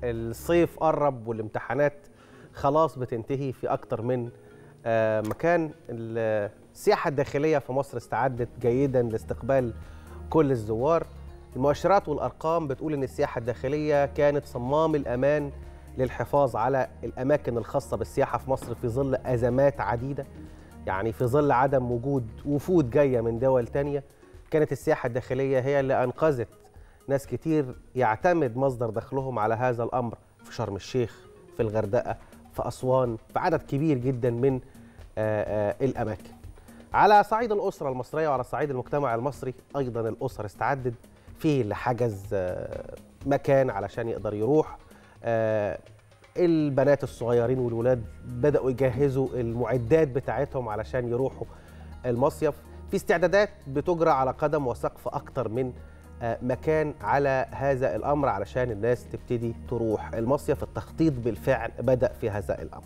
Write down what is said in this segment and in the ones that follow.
الصيف قرب والامتحانات خلاص بتنتهي في أكتر من مكان. السياحة الداخلية في مصر استعدت جيدا لاستقبال كل الزوار. المؤشرات والأرقام بتقول إن السياحة الداخلية كانت صمام الأمان للحفاظ على الأماكن الخاصة بالسياحة في مصر في ظل أزمات عديدة، يعني في ظل عدم وجود وفود جاية من دول تانية. كانت السياحة الداخلية هي اللي أنقذت ناس كتير يعتمد مصدر دخلهم على هذا الأمر في شرم الشيخ، في الغردقة، في أسوان، في عدد كبير جدا من الأماكن. على صعيد الأسرة المصرية وعلى صعيد المجتمع المصري أيضا الأسر استعدت، فيه اللي حجز مكان علشان يقدر يروح، البنات الصغيرين والولاد بدأوا يجهزوا المعدات بتاعتهم علشان يروحوا المصيف. في استعدادات بتجرى على قدم وساق في أكتر من مكان على هذا الأمر علشان الناس تبتدي تروح المصيف. التخطيط بالفعل بدأ في هذا الأمر.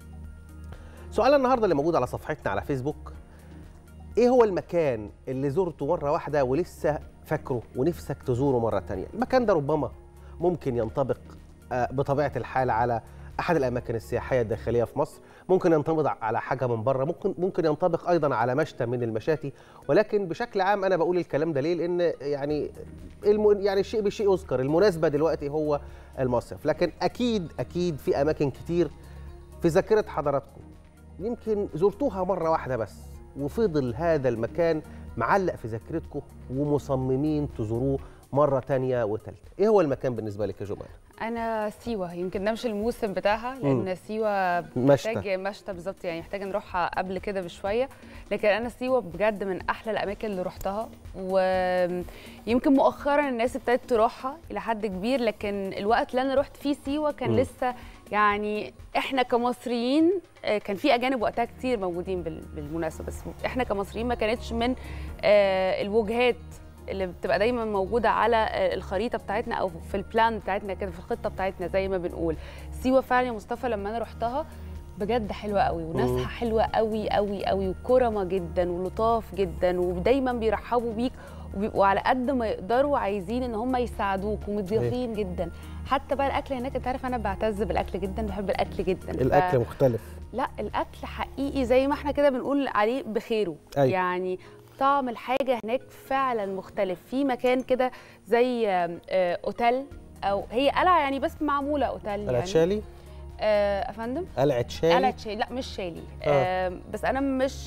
سؤال النهاردة اللي موجود على صفحتنا على فيسبوك: إيه هو المكان اللي زرته مرة واحدة ولسه فاكره ونفسك تزوره مرة تانية؟ المكان ده ربما ممكن ينطبق بطبيعة الحال على أحد الأماكن السياحية الداخلية في مصر، ممكن ينطبق على حاجة من بره، ممكن ينطبق أيضا على مشتى من المشاتي. ولكن بشكل عام أنا بقول الكلام ده ليه؟ لأن يعني الشيء بالشيء يذكر. المناسبة دلوقتي هو المصيف، لكن أكيد في أماكن كتير في ذاكرة حضراتكم يمكن زرتوها مرة واحدة بس وفضل هذا المكان معلق في ذاكرتكم ومصممين تزوروه مرة تانية وتالتة. ايه هو المكان بالنسبة لك يا جمال؟ انا سيوة، يمكن ده مش الموسم بتاعها لان سيوة محتاج مشتى بالظبط، يعني محتاجه نروحها قبل كده بشويه. لكن انا سيوة بجد من احلى الاماكن اللي روحتها، ويمكن مؤخرا الناس ابتدت تروحها الى حد كبير، لكن الوقت اللي انا رحت فيه سيوة كان لسه يعني احنا كمصريين، كان في اجانب وقتها كتير موجودين بالمناسبه، بس احنا كمصريين ما كانتش من الوجهات اللي بتبقى دايما موجوده على الخريطه بتاعتنا او في البلان بتاعتنا كده، في الخطه بتاعتنا زي ما بنقول. سيوه فعلا يا مصطفى لما انا رحتها بجد حلوه قوي، وناسها حلوه قوي قوي قوي، وكرمه جدا ولطاف جدا، ودايما بيرحبوا بيك وبيبقوا على قد ما يقدروا عايزين ان هم يساعدوك ومضيافين جدا. حتى بقى الاكل هناك، انت عارف انا بعتز بالاكل جدا، بحب الاكل جدا. الاكل مختلف، لا الاكل حقيقي زي ما احنا كده بنقول عليه بخيره. أيوة. يعني طعم الحاجه هناك فعلا مختلف. في مكان كده زي اوتيل، او هي قلعه يعني بس معموله اوتيل قلعه شالي. افندم، قلعه شالي. قلعه شالي، لا مش شالي. بس انا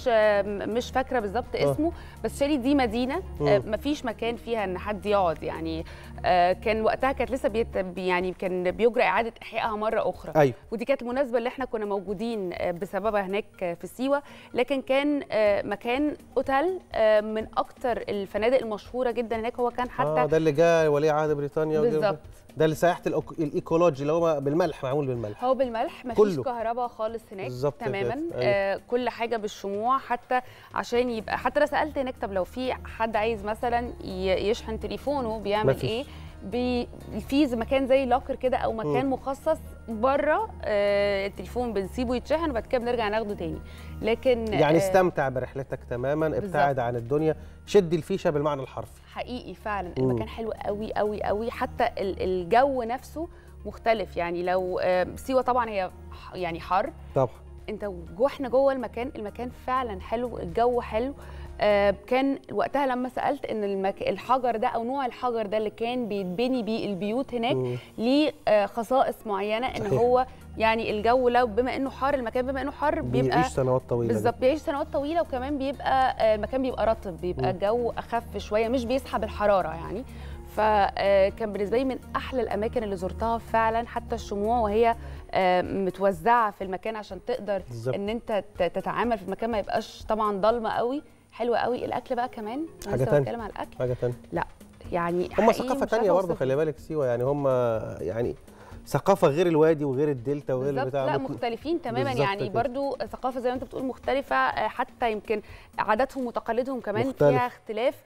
مش فاكره بالظبط اسمه. بس شالي دي مدينه مفيش مكان فيها ان حد يقعد يعني. كان وقتها كانت لسه يعني كان بيجرى اعاده احيائها مره اخرى. أيوة. ودي كانت المناسبه اللي احنا كنا موجودين بسببها هناك في سيوه. لكن كان مكان اوتيل من اكتر الفنادق المشهوره جدا هناك. هو كان حتى ده اللي جاء ولي عهد بريطانيا بالظبط. ده اللي سياحه الايكولوجي اللي هو بالملح، معمول بالملح. هو بالملح، مفيش كهرباء خالص هناك تماما. كل حاجه بالشموع. حتى عشان يبقى، حتى انا سالت هناك طب لو في حد عايز مثلا يشحن تليفونه بيعمل ايه؟ في مكان زي لوكر كده او مكان مخصص بره التليفون بنسيبه يتشحن وبعد كده بنرجع ناخده تاني. لكن يعني استمتع برحلتك تماما، ابتعد عن الدنيا، شد الفيشه بالمعنى الحرفي. حقيقي فعلا المكان حلو قوي قوي قوي. حتى الجو نفسه مختلف. يعني لو سيوه طبعا هي يعني حر طبعا، انت احنا جوه المكان فعلا حلو، الجو حلو. كان وقتها لما سالت ان الحجر ده او نوع الحجر ده اللي كان بيتبني بيه البيوت هناك ليه خصائص معينه، ان هو يعني الجو لو بما انه حار، المكان بما انه حار بيبقى بيعيش سنوات طويله. بالظبط، بيعيش سنوات طويله. وكمان بيبقى المكان بيبقى رطب، بيبقى الجو اخف شويه، مش بيسحب الحراره يعني. فكان بالنسبه لي من احلى الاماكن اللي زرتها فعلا. حتى الشموع وهي متوزعه في المكان عشان تقدر ان انت تتعامل في المكان، ما يبقاش طبعا ضلمه قوي. حلوه قوي. الاكل بقى كمان، حاجه ثانيه، بتكلم على الاكل حاجه ثانيه. لا يعني هم ثقافه ثانيه برضه، خلي بالك سيوه يعني هم يعني ثقافه غير الوادي وغير الدلتا وغير البتاع. لا مختلفين تماما يعني. برضو ثقافه زي ما انت بتقول مختلفه. حتى يمكن عاداتهم وتقاليدهم كمان مختلف. فيها اختلاف.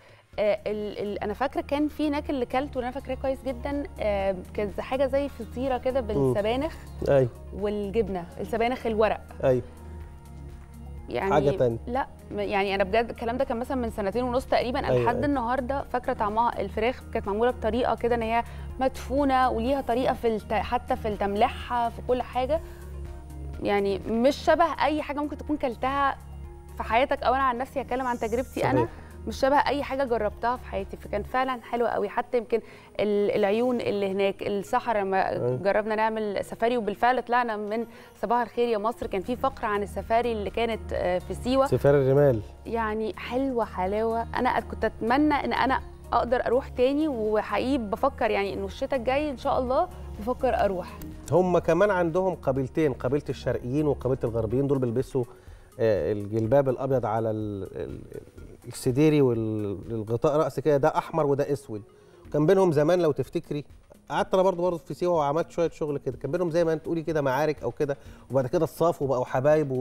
انا فاكره كان في هناك اللي كلته وانا فاكراه كويس جدا، كانت حاجه زي فطيره كده بالسبانخ. ايوه. والجبنه، السبانخ الورق. ايوه. يعني حاجه تانية. لا يعني انا بجد الكلام ده كان مثلا من 2.5 سنين تقريبا. أيوة لحد النهارده فاكره طعمها. الفراخ كانت معموله بطريقه كده ان هي مدفونه وليها طريقه حتى في تمليحها في كل حاجه، يعني مش شبه اي حاجه ممكن تكون كلتها في حياتك، او انا عن نفسي هتكلم عن تجربتي. صحيح. انا مش شبه اي حاجه جربتها في حياتي، فكان فعلا حلو قوي. حتى يمكن العيون اللي هناك، الصحراء لما جربنا نعمل سفاري، وبالفعل طلعنا من صباح الخير يا مصر كان في فقره عن السفاري اللي كانت في سيوه، سفاري الرمال، يعني حلوه حلاوه. انا كنت اتمنى ان انا اقدر اروح تاني، وحقيقي بفكر يعني انه الشتاء الجاي ان شاء الله بفكر اروح. هم كمان عندهم قبيلتين، قبيله الشرقيين وقبيله الغربيين، دول بيلبسوا الجلباب الابيض على السديري والغطاء راس كده، ده احمر وده اسود. كان بينهم زمان لو تفتكري، قعدت انا برضه في سيوه وعملت شويه شغل كده، كان بينهم زي ما انت تقولي كده معارك او كده، وبعد كده اتصافوا وبقوا حبايب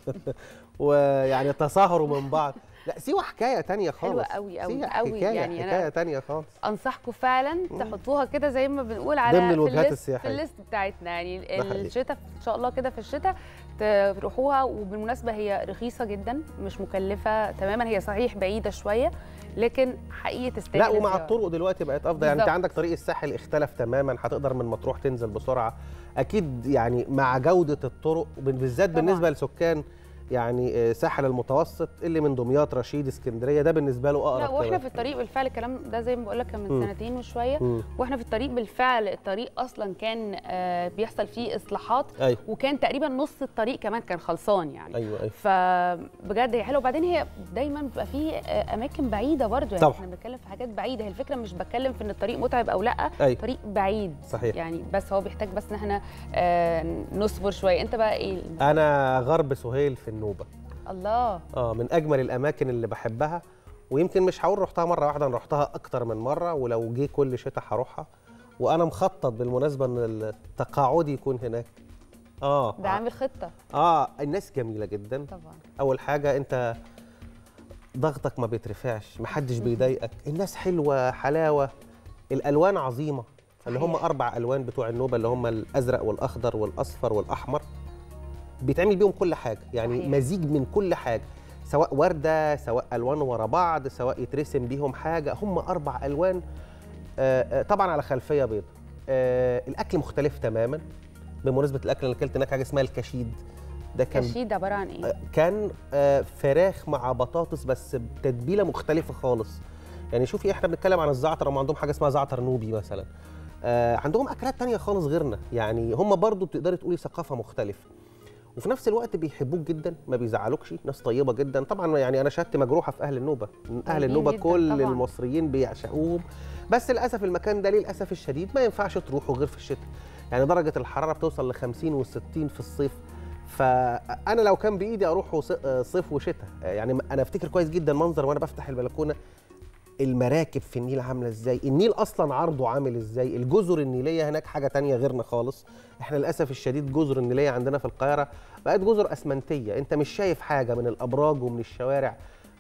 ويعني تصاهروا من بعض. لا سيوه حكايه تانية خالص، حلوه قوي قوي قوي، يعني حكايه تانية خالص. انصحكم فعلا تحطوها كده زي ما بنقول على ضمن الوجهات السياحيه في الليست بتاعتنا، يعني الشتاء ان شاء الله كده في الشتاء تروحوها. وبالمناسبه هي رخيصه جدا، مش مكلفه تماما، هي صحيح بعيده شويه لكن حقيقي تستاهل. لا ومع الطرق دلوقتي بقت افضل، يعني انت عندك طريق الساحل اختلف تماما، هتقدر من مطروح تنزل بسرعه اكيد، يعني مع جوده الطرق بالذات بالنسبه لسكان يعني ساحل المتوسط اللي من دمياط رشيد اسكندريه، ده بالنسبه له اقرب. لا واحنا في الطريق بالفعل، الكلام ده زي ما بقول لك كان من سنتين وشويه، واحنا في الطريق بالفعل الطريق اصلا كان بيحصل فيه اصلاحات. أيوة. وكان تقريبا نص الطريق كمان كان خلصان يعني. أيوة. فبجد هي حلوه. وبعدين هي دايما بيبقى فيه اماكن بعيده برضو، يعني احنا بنتكلم في حاجات بعيده. هي الفكره مش بتكلم في ان الطريق متعب او لا، أيوة. طريق بعيد صحيح. يعني، بس هو بيحتاج بس ان احنا نصبر شويه. انت بقى ايه؟ انا غرب سهيل في النوبه. الله. من اجمل الاماكن اللي بحبها، ويمكن مش هقول رحتها مره واحده، انا رحتها اكتر من مره، ولو جه كل شتاء هروحها. وانا مخطط بالمناسبه ان التقاعد يكون هناك. ده عامل خطه. الناس جميله جدا طبعا. اول حاجه انت ضغطك ما بيترفعش، محدش بيضايقك، الناس حلوه حلاوه، الالوان عظيمه، اللي هم 4 الوان بتوع النوبه اللي هم الازرق والاخضر والاصفر والاحمر، بيتعمل بيهم كل حاجه، يعني صحيح. مزيج من كل حاجه، سواء ورده سواء الوان ورا بعض سواء يترسم بيهم حاجه، هم 4 الوان طبعا على خلفيه بيضاء. الاكل مختلف تماما. بمناسبه الاكل انا اكلت هناك حاجه اسمها الكشيد. ده كان الكشيد عباره عن ايه؟ كان فراخ مع بطاطس بس بتتبيله مختلفه خالص. يعني شوفي احنا بنتكلم عن الزعتر، هم عندهم حاجه اسمها زعتر نوبي مثلا، عندهم اكلات تانية خالص غيرنا، يعني هم برضو بتقدري تقولي ثقافه مختلفه، وفي نفس الوقت بيحبوك جدا، ما بيزعلوكش، ناس طيبه جدا. طبعا يعني انا شهادتي مجروحه في اهل النوبه، اهل النوبه كل طبعاً. المصريين بيعشقوهم، بس للاسف المكان ده للاسف الشديد ما ينفعش تروحوا غير في الشتاء، يعني درجه الحراره بتوصل ل 50 و60 في الصيف. فانا لو كان بايدي اروح صيف وشتاء، يعني انا افتكر كويس جدا منظر وانا بفتح البلكونه، المراكب في النيل عامله ازاي، النيل اصلا عرضه عامل ازاي، الجزر النيليه هناك حاجه تانية غيرنا خالص. احنا للاسف الشديد جزر النيليه عندنا في القاهره بقت جزر اسمنتيه، انت مش شايف حاجه من الابراج ومن الشوارع،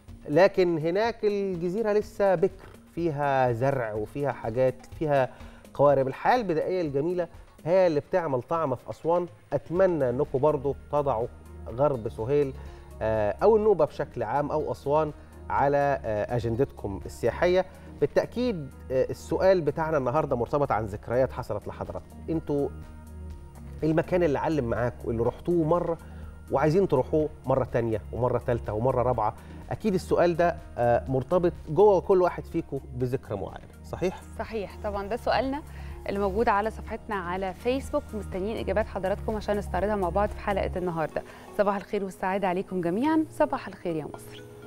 لكن هناك الجزيره لسه بكر، فيها زرع وفيها حاجات، فيها قوارب. الحياه البدائيه الجميله هي اللي بتعمل طعم في اسوان. اتمنى انكم برضو تضعوا غرب سهيل او النوبه بشكل عام او اسوان على اجندتكم السياحيه. بالتاكيد السؤال بتاعنا النهارده مرتبط عن ذكريات حصلت لحضراتكم، انتوا المكان اللي علم معاكم اللي رحتوه مره وعايزين تروحوه مره ثانيه ومره ثالثه ومره رابعه، اكيد السؤال ده مرتبط جوه كل واحد فيكم بذكرى معينه، صحيح؟ صحيح طبعا، ده سؤالنا اللي موجود على صفحتنا على فيسبوك، مستنيين اجابات حضراتكم عشان نستعرضها مع بعض في حلقه النهارده. صباح الخير والسعاده عليكم جميعا، صباح الخير يا مصر.